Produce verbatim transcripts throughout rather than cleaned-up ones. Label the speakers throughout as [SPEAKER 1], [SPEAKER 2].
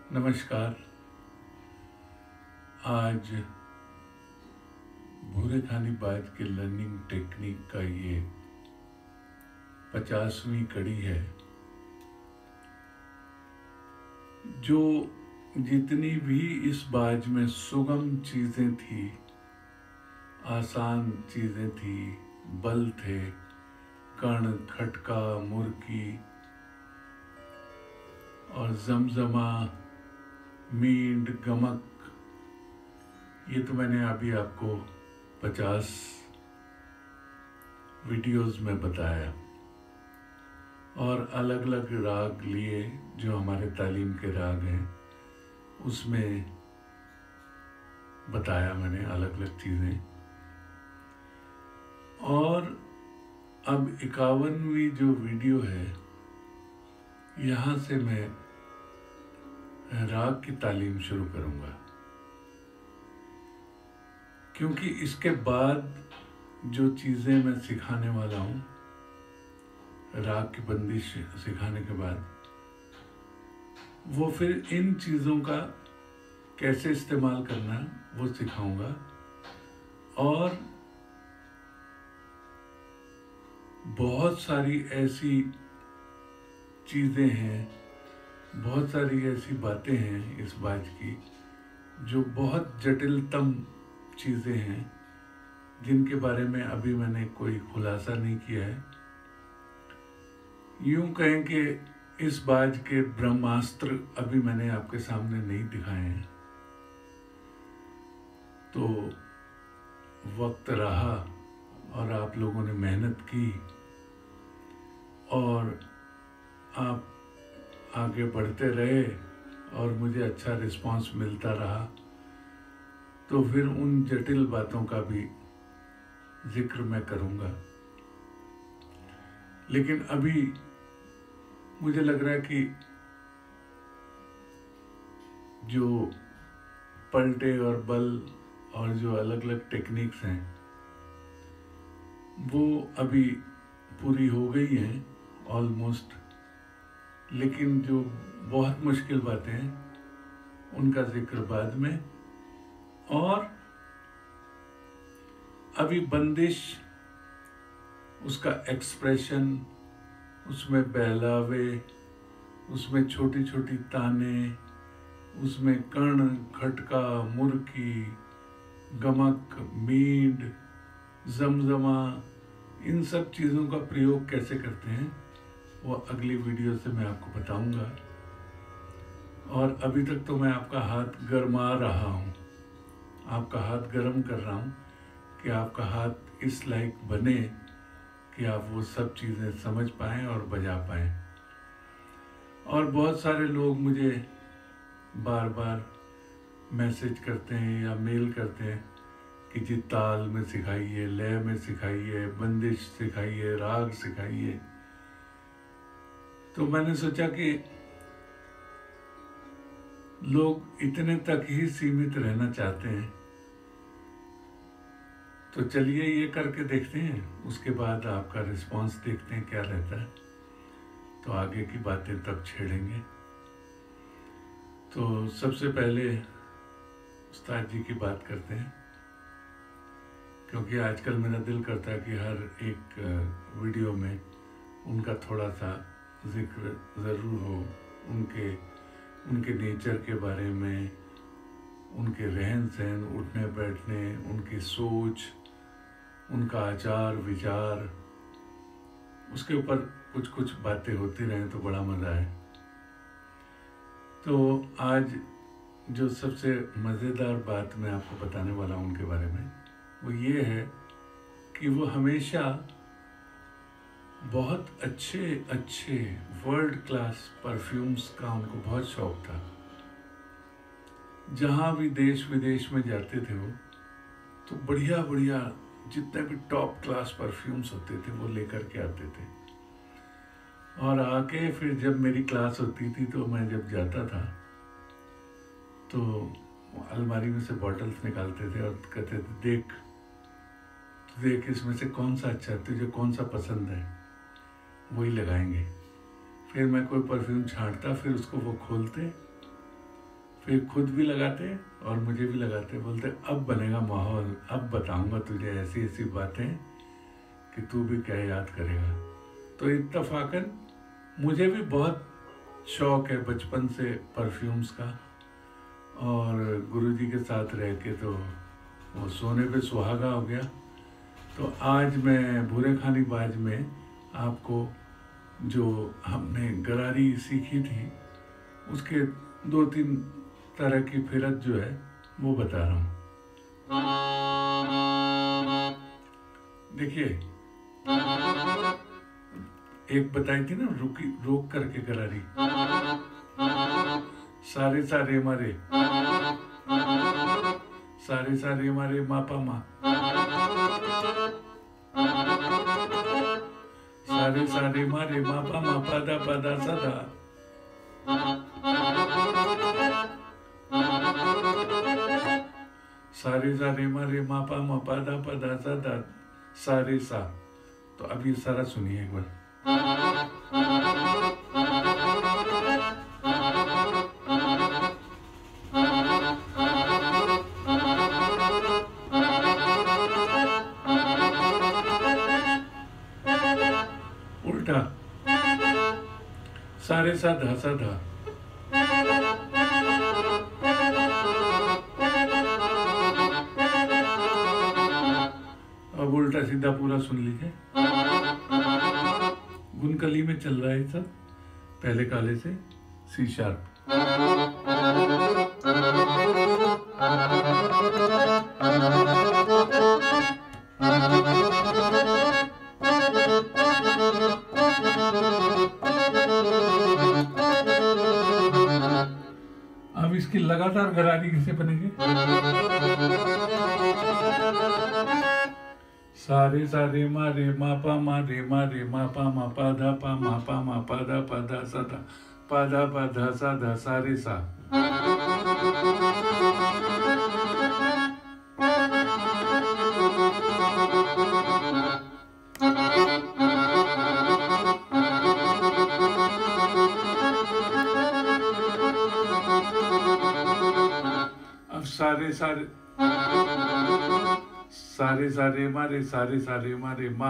[SPEAKER 1] नमस्कार। आज भूरे खानी बाज के लर्निंग टेक्निक का ये पचासवीं कड़ी है। जो जितनी भी इस बाज में सुगम चीज़ें थी, आसान चीज़ें थी, बल थे, कण, खटका, मुर्की और जमजमा, मींड, गमक, ये तो मैंने अभी आपको पचास वीडियोस में बताया। और अलग अलग राग लिए जो हमारे तालीम के राग हैं, उसमें बताया मैंने अलग अलग चीज़ें। और अब इक्यावनवीं जो वीडियो है, यहाँ से मैं राग की तालीम शुरू करूँगा, क्योंकि इसके बाद जो चीज़ें मैं सिखाने वाला हूँ, राग की बंदिश सिखाने के बाद, वो फिर इन चीज़ों का कैसे इस्तेमाल करना है वो सिखाऊंगा। और बहुत सारी ऐसी चीज़ें हैं, बहुत सारी ऐसी बातें हैं इस बात की जो बहुत जटिलतम चीज़ें हैं, जिनके बारे में अभी मैंने कोई खुलासा नहीं किया है। यूं कहें कि इस बाज के ब्रह्मास्त्र अभी मैंने आपके सामने नहीं दिखाए हैं। तो वक्त रहा और आप लोगों ने मेहनत की और आप आगे बढ़ते रहे और मुझे अच्छा रिस्पांस मिलता रहा, तो फिर उन जटिल बातों का भी जिक्र मैं करूँगा। लेकिन अभी मुझे लग रहा है कि जो पलटे और बल और जो अलग अलग टेक्निक्स हैं, वो अभी पूरी हो गई हैं ऑलमोस्ट। लेकिन जो बहुत मुश्किल बातें हैं, उनका जिक्र बाद में। और अभी बंदिश, उसका एक्सप्रेशन, उसमें बहलावे, उसमें छोटी छोटी ताने, उसमें कर्ण, खटका, मुर्की, गमक, मींड, जमजमा, इन सब चीज़ों का प्रयोग कैसे करते हैं वो अगली वीडियो से मैं आपको बताऊंगा। और अभी तक तो मैं आपका हाथ गरमा रहा हूँ, आपका हाथ गर्म कर रहा हूँ कि आपका हाथ इस लायक बने कि आप वो सब चीज़ें समझ पाएँ और बजा पाएँ। और बहुत सारे लोग मुझे बार बार मैसेज करते हैं या मेल करते हैं कि जी ताल में सिखाइए, लय में सिखाइए, बंदिश सिखाइए, राग सिखाइए। तो मैंने सोचा कि लोग इतने तक ही सीमित रहना चाहते हैं, तो चलिए ये करके देखते हैं, उसके बाद आपका रिस्पांस देखते हैं क्या रहता है। तो आगे की बातें तब छेड़ेंगे। तो सबसे पहले उस्ताद जी की बात करते हैं, क्योंकि आजकल मेरा दिल करता है कि हर एक वीडियो में उनका थोड़ा सा जिक्र ज़रूर हो, उनके उनके नेचर के बारे में, उनके रहन सहन, उठने बैठने, उनकी सोच, उनका आचार विचार, उसके ऊपर कुछ कुछ बातें होती रहें तो बड़ा मज़ा है। तो आज जो सबसे मज़ेदार बात मैं आपको बताने वाला हूँ उनके बारे में, वो ये है कि वो हमेशा बहुत अच्छे अच्छे वर्ल्ड क्लास परफ्यूम्स का उनको बहुत शौक था। जहाँ भी देश विदेश में जाते थे वो, तो बढ़िया बढ़िया जितने भी टॉप क्लास परफ्यूम्स होते थे वो लेकर के आते थे। और आके फिर जब मेरी क्लास होती थी तो मैं जब जाता था तो अलमारी में से बॉटल्स निकालते थे और कहते थे देख देख इसमें से कौन सा अच्छा है, तुझे कौन सा पसंद है वही लगाएंगे। फिर मैं कोई परफ्यूम छांटता, फिर उसको वो खोलते फिर खुद भी लगाते और मुझे भी लगाते, बोलते अब बनेगा माहौल, अब बताऊंगा तुझे ऐसी ऐसी बातें कि तू भी क्या याद करेगा। तो इत्तफाकन मुझे भी बहुत शौक़ है बचपन से परफ्यूम्स का, और गुरुजी के साथ रह के तो वो सोने पे सुहागा हो गया। तो आज मैं भूरे खानी बाज में आपको जो हमने गरारी सीखी थी उसके दो तीन तरह की फिरत जो है वो बता रहा हूँ। देखिए, एक बताई थी ना रुकी रोक करके गरारी, सारे सारे मारे सारे सारे मारे मापा मा, सारे सारे मारे मापा मा पदा पदा सदा, सारे सारे मारे मापा मा पदा पदा सदा सारे सा। तो अब ये सारा सुनिए एक बार। उल्टा सारे सा धा सा धा, अब उल्टा सीधा पूरा सुन लीजिए। गुनकली में चल रहा है सब, पहले काले से सी शार्प। अब इसकी लगातार गरारी कैसे बनेगी? सारे सारे मारे मापा मारे मारे मापा मा पाधा पा मापा मा पाधा पाधा सदा पाधा पाधा सदा सारे सा। अब सारे सारे सारे सारे मारे सारे सारे मारे माँ,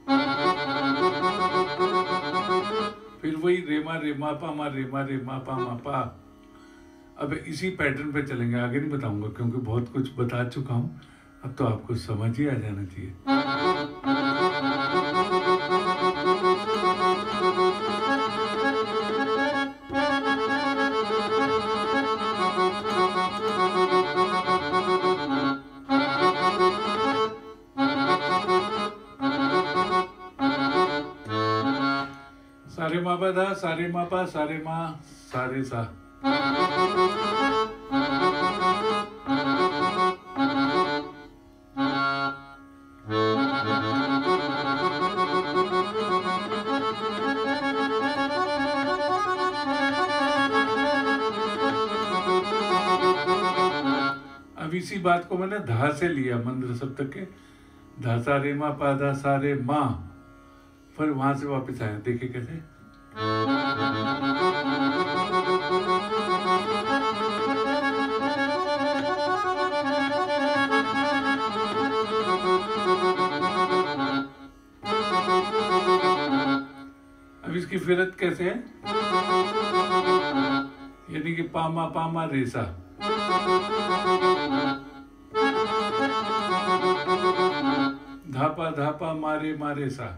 [SPEAKER 1] फिर वही रेमा रेमा पा मा रेमा रेमा पा मा पा। अब इसी पैटर्न पे चलेंगे, आगे नहीं बताऊंगा क्योंकि बहुत कुछ बता चुका हूँ। अब तो आपको समझ ही आ जाना चाहिए। सारे मा पा धा सारे मा पा सारे मा सारे सा। अब इसी बात को मैंने धा से लिया, मंत्र सप्तक के धा सा रे मा पा धा सा रे मा, फिर वहां से वापस आया। देखिए कैसे, अब इसकी फिरत कैसे है, यानी कि पामा पामा रेसा, धापा धापा मारे मारे सा,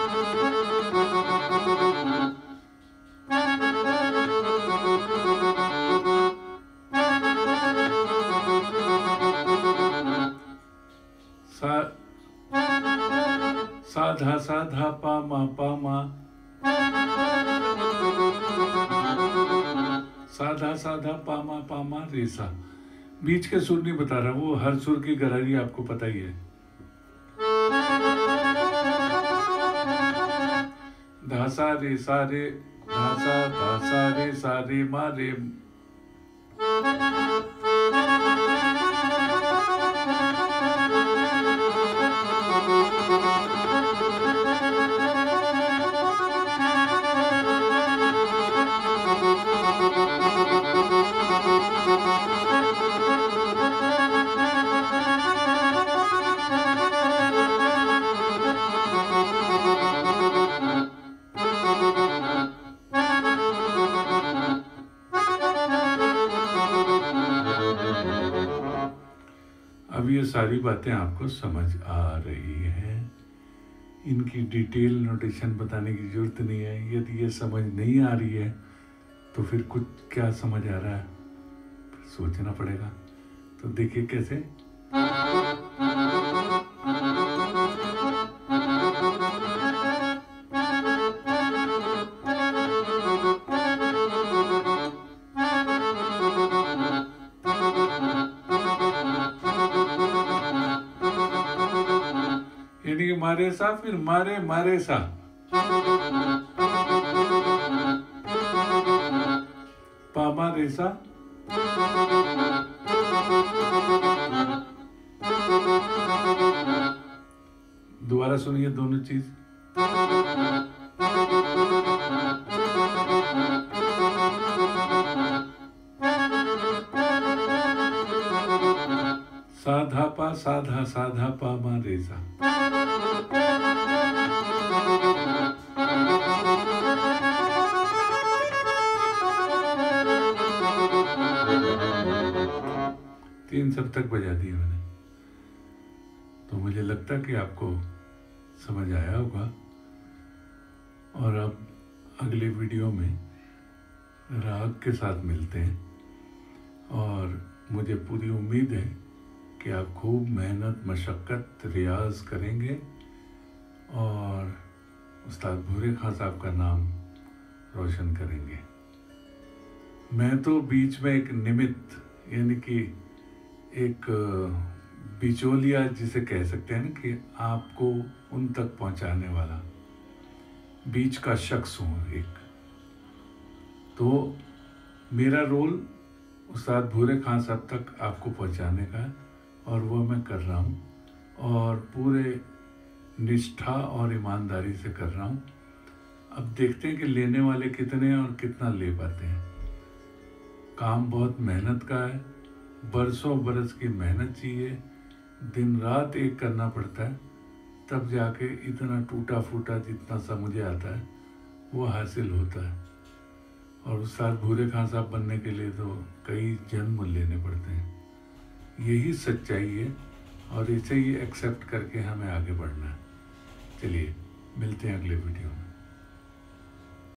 [SPEAKER 1] सा साधा साधा पा मा पा मा, साधा साधा पामा पामा रेसा। बीच के सुर नहीं बता रहा, वो हर सुर की गहराई आपको पता ही है। धासा रे सा रे धासा धासा रे सा रे मा रे, ये सारी बातें आपको समझ आ रही हैं। इनकी डिटेल नोटेशन बताने की ज़रूरत नहीं है। यदि ये समझ नहीं आ रही है तो फिर कुछ क्या समझ आ रहा है, सोचना पड़ेगा। तो देखिए कैसे। यानी कि मारे सा, फिर मारे मारे सा, पामा रेसा, दोबारा सुनिए दोनों चीज। साधा पा साधा साधा पा मा रेसा। तीन सब तक बजा दिए मैंने। तो मुझे लगता कि आपको समझ आया होगा। और अब अगले वीडियो में राग के साथ मिलते हैं। और मुझे पूरी उम्मीद है कि आप खूब मेहनत मशक्क़त रियाज करेंगे और उस्ताद भूरे खां साहब का नाम रोशन करेंगे। मैं तो बीच में एक निमित्त, यानी कि एक बिचौलिया जिसे कह सकते हैं ना, कि आपको उन तक पहुंचाने वाला बीच का शख्स हूँ एक। तो मेरा रोल उस्ताद भूरे खां साहब तक आपको पहुंचाने का है और वो मैं कर रहा हूँ और पूरे निष्ठा और ईमानदारी से कर रहा हूँ। अब देखते हैं कि लेने वाले कितने हैं और कितना ले पाते हैं। काम बहुत मेहनत का है, बरसों बरस की मेहनत चाहिए, दिन रात एक करना पड़ता है, तब जाके इतना टूटा फूटा जितना सा मुझे आता है वो हासिल होता है। और उस्ताद भूरे खां साहब बनने के लिए तो कई जन्म लेने पड़ते हैं। यही सच्चाई है और इसे ही एक्सेप्ट करके हमें आगे बढ़ना है। चलिए मिलते हैं अगले वीडियो में।